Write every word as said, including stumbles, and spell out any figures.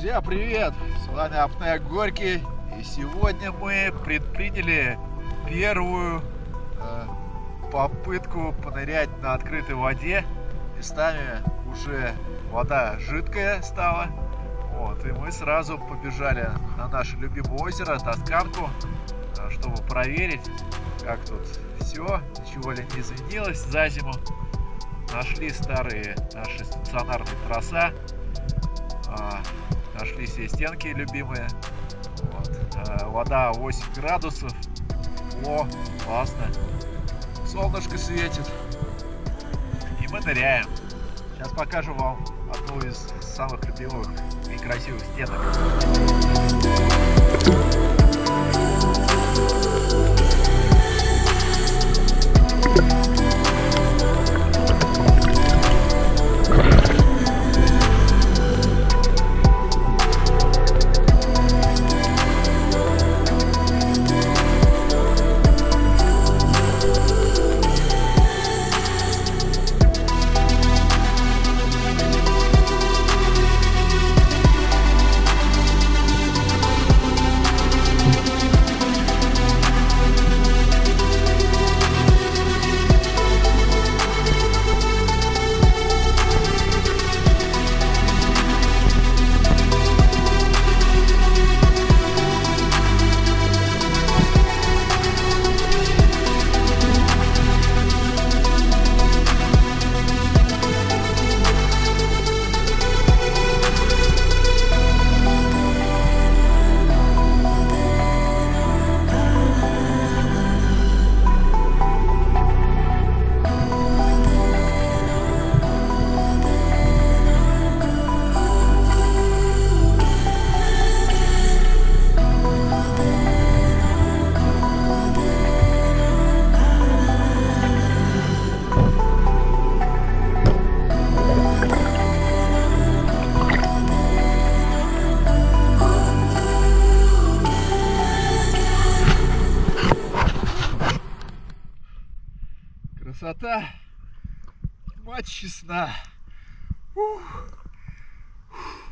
Друзья, привет! С вами Апнея Горький, и сегодня мы предприняли первую э, попытку понырять на открытой воде. Местами уже вода жидкая стала, вот, и мы сразу побежали на наше любимое озеро Тосканку, э, чтобы проверить, как тут все, ничего ли не изменилось за зиму. Нашли старые наши стационарные троса. Нашли все стенки любимые. Вот. Вода восемь градусов. О, классно. Солнышко светит. И мы ныряем. Сейчас покажу вам одну из самых любимых и красивых стенок. Красота, мать честна. Ух.